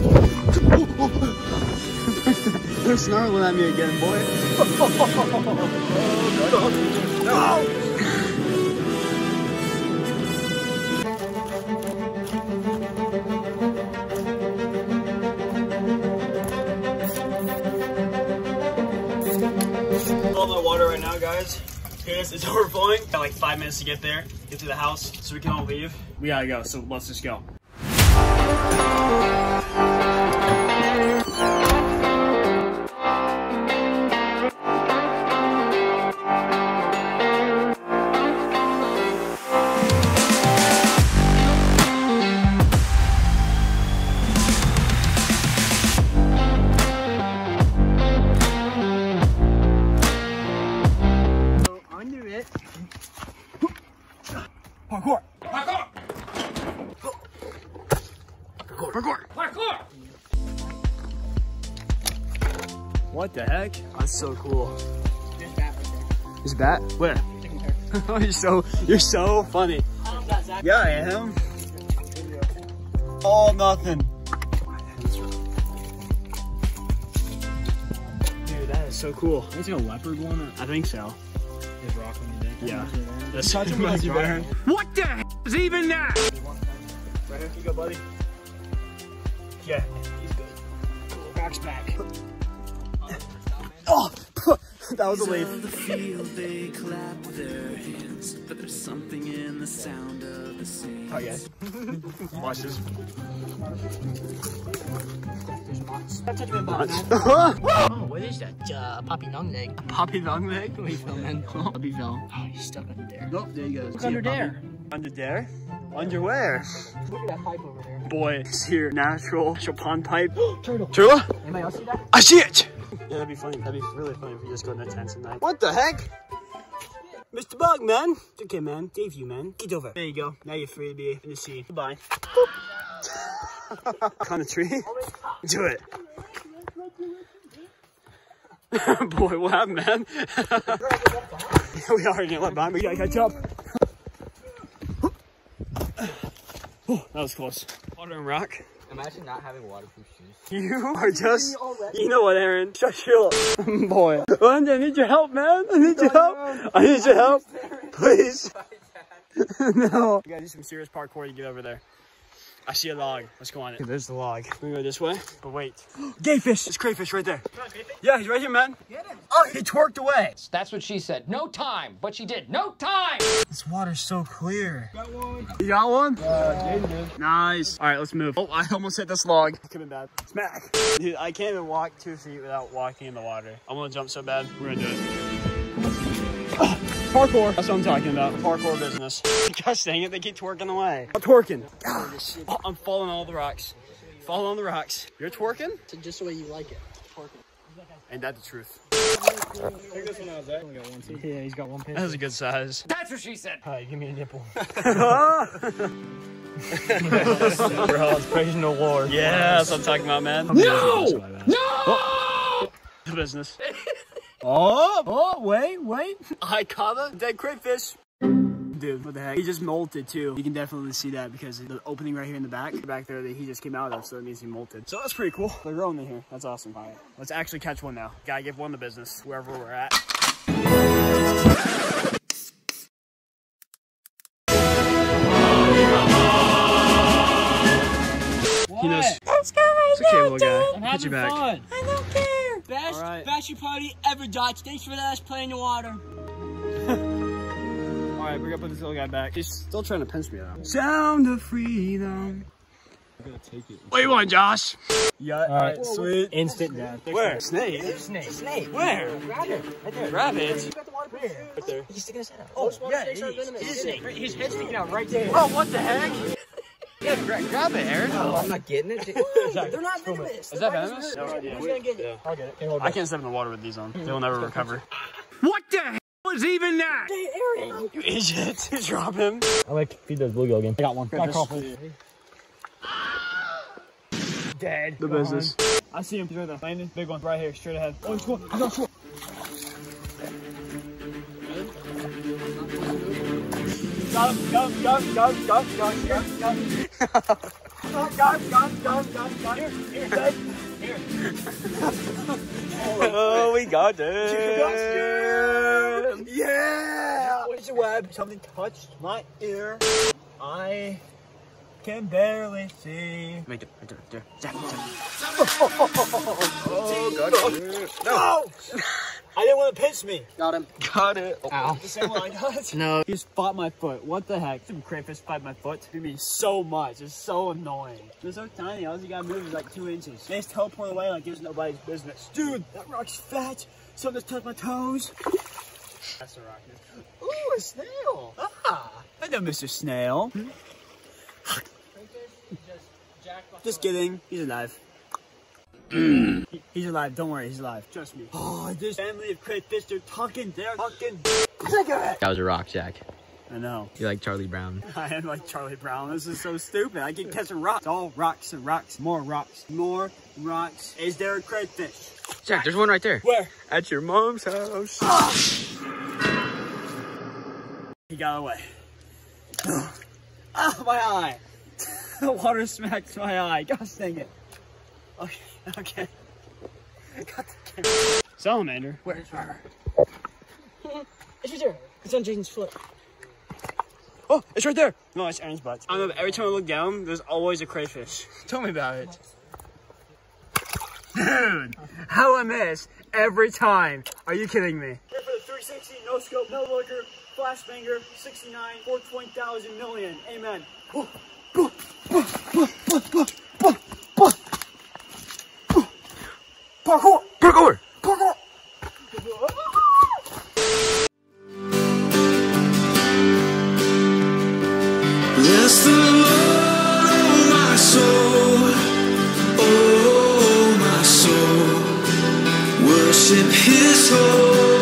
They're snarling at me again, boy. No! All my water right now, guys. It's overflowing. Got like 5 minutes to get there, get to the house, so we can all leave. We gotta go, so let's just go. Parkour! Parkour! Parkour! Parkour! Parkour! What the heck? That's so cool. There's a bat right there. There's a bat? Where? Oh, you're so funny. Yeah, I am. All nothing. Dude, that is so cool. Is it a leopard one? I think so. There's rock on you there. Yeah. That's Touch him like bear. What the hell is even that? Right here, you go, buddy. Yeah, he's good. Cool. Back's back. Oh, that was a leaf. The field, they clap their hands, but there's something in the sound of the sea. Oh yeah. Watch this. Don't touch me about that. Oh, what is that? Poppy long leg. A poppy long leg? Where he fell, man? Puppy fell. Oh, he's stuck under there. Nope, there he goes. Look under there. Under there? Under where? Look at that pipe over there. Boy, it's your natural pond pipe. Turtle. Turtle? Anybody else see that? I see it! Yeah, that'd be funny. That'd be really funny if we just go in the tents at night. What the heck? Mr. Bug, man. It's okay, man. Save you, man. Get over. There you go. Now you're free to be in the sea. Goodbye. On the tree? Do it. Boy, what happened, man? We are gonna let behind. We gotta catch up. Oh, that was close. Water and rock. Imagine not having waterproof shoes. You are just, you know what, Aaron? Shut your up. Boy. Linda, I need your help, man. I need your help. I need your help. Please. No. You gotta do some serious parkour to get over there. I see a log. Let's go on it. There's the log. We're gonna go this way, but wait. Gayfish! It's crayfish right there. Yeah, he's right here, man. Get him. Oh, he twerked away. That's what she said. No time, but she did. No time! This water's so clear. Got one. You got one? Jaden did. Nice. All right, let's move. Oh, I almost hit this log. It's coming bad. Smack. Dude, I can't even walk 2 feet without walking in the water. I want to jump so bad. We're gonna do it. Parkour. That's what I'm talking about. Parkour business. Gosh dang it, they keep twerking away. I'm twerking. Oh, I'm falling on all the rocks. Falling on the rocks. You're twerking? So just the way you like it. Twerking. Ain't that the truth? I think this one I was at. Only got one too. Yeah, he's got one pin. That was a good size. That's what she said. All right, give me a nipple. Bro, It's praising the Lord. yeah, that's what I'm talking about, man. No! No! Oh. The business. Oh, wait. I caught a dead crayfish. Dude, what the heck? He just molted too. You can definitely see that because the opening right here in the back there that he just came out of, so it means he molted. So that's pretty cool. They're growing in here. That's awesome. All right, let's actually catch one now. Gotta give one the business wherever we're at. He knows. Let's go right It's okay, little guy. I'm Get your back. fun. I don't care. Best All right. bachelor party ever, Dutch. Thanks for letting us play in the water. All right, we're gonna put this little guy back. He's still trying to pinch me though. Sound of freedom. I'm gonna take it. What do you want, Josh? Yeah, all right, Whoa, sweet. Instant death. Where? Snake? Snake. Where? Grab it. Right there. Grab it. Right there. He's sticking his head out. Oh, yeah, Snakes are venomous. he's a snake. His head's sticking out right there. Oh, what the heck? Yeah, grab it, Aaron. Oh, I'm not getting it. They're not venomous. Is that venomous? No idea. Who's gonna get it? Yeah. I'll get it. I can't step in the water with these on. They'll never recover. What the hell was even that? Hey, Aaron. You idiot. Drop him. I like feed those bluegill again. I got one. Grab this. Dead. The business. I see him. He's right there. Landon. Big one. Right here. Straight ahead. Oh, he's one. He's on shore. Got him. Got it. Here, bud. Here. Oh, we got it. Yeah. Where's the web? Something touched my ear. I can barely see. Right there. Jack. Oh, got it. No. I didn't want to pinch me. Got him. Got it. Ow. The same one I got. No. He just fought my foot. What the heck? Some crayfish fight my foot. It means so much. It's so annoying. They're so tiny. All you gotta move is like 2 inches. They just teleport away like it's nobody's business. Dude, that rock's fat. Something just touched my toes. That's a rock. Ooh, a snail. Ah, I know Mr. Snail. Just kidding. He's alive. He's alive. Don't worry. He's alive. Trust me. Oh, this family of crayfish, they're talking. They're talking. That was a rock, Jack. I know. You're like Charlie Brown. I am like Charlie Brown. This is so stupid. I keep catching rocks. It's all rocks and rocks. More rocks. More rocks. Is there a crayfish? Jack, there's one right there. Where? At your mom's house. He got away. Ah, my eye. The water smacked my eye. Gosh dang it. Okay. Got the camera. Salamander. Where? It's right there. It's on Jaden's foot. Oh, it's right there. No, it's Aaron's butt. I don't know, but every time I look down, there's always a crayfish. Tell me about it. Dude, how I miss every time. Are you kidding me? Here for the 360, no scope, no looker, flash banger, 69, 420,000 million. Amen. Parkour! Parkour! Parkour! Bless the Lord, oh my soul, oh my soul, worship His holy